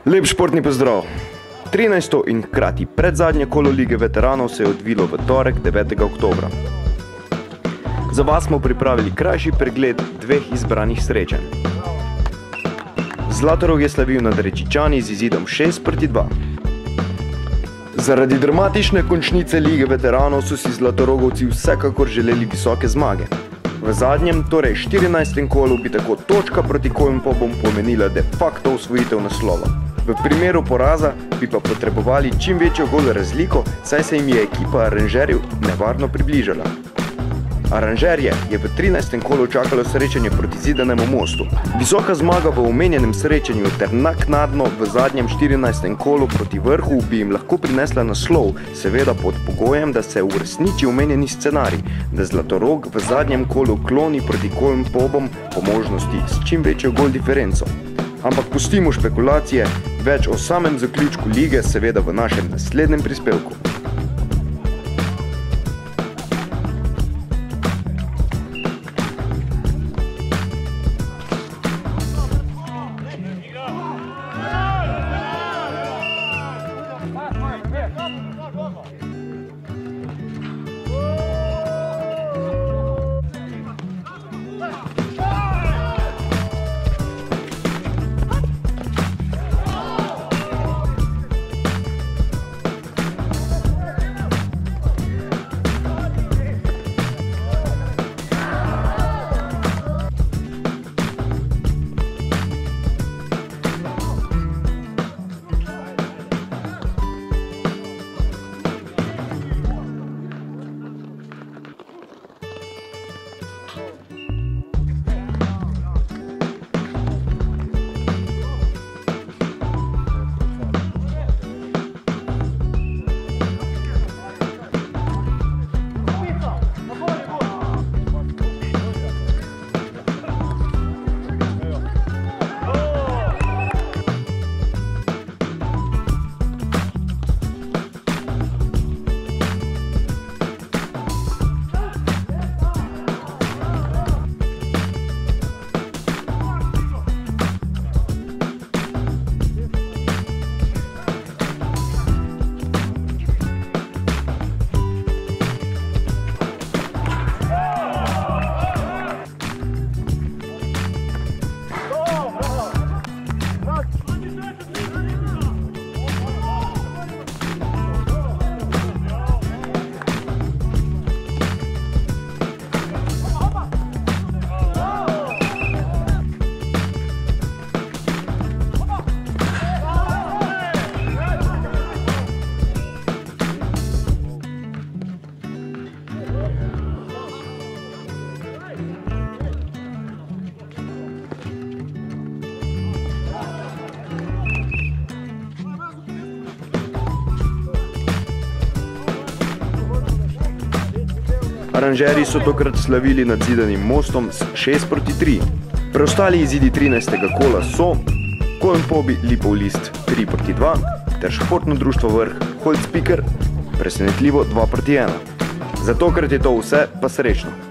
Lep športni pozdrav. 13. in hkrati predzadnje kolo Lige veteranov se je odvilo v torek 9. oktobra. Za vas smo pripravili krajši pregled dveh izbranih srečanj. Zlatorog je slavil nad Rečičani z izidom 6:2. Zaradi dramatične končnice Lige veteranov so si zlatorogovci vsekakor želeli visoke zmage. V zadnjem, torej 14. kolu, bi tako točka proti Kolmpobom pomenila de facto osvojitev naslova. V primeru poraza bi pa potrebovali čim večjo gol razliko, saj se jim je ekipa aranžerjev nevarno približala. Aranžerje je v 13. kolu čakalo srečanje proti Zidanemu Mostu. Visoka zmaga v omenjenem srečanju ter naknadno v zadnjem 14. kolu proti Vrhu bi jim lahko prinesla naslov, seveda pod pogojem, da se uresniči omenjeni scenarij, da Zlatorog v zadnjem kolu kloni proti Kolmpobom po možnosti s čim večjo gol diferenco. Ampak pustimo špekulacije, več o samem zaključku lige seveda v našem naslednjem prispevku. Aranžerji so tokrat slavili nad Zidanim Mostom s 6:3. Preostali izidi 13. kola so Kolmpobi Lipov List 3:2 ter Športno društvo Vrh Holcpiker presenetljivo 2:1. Za tokrat je to vse, pa srečno!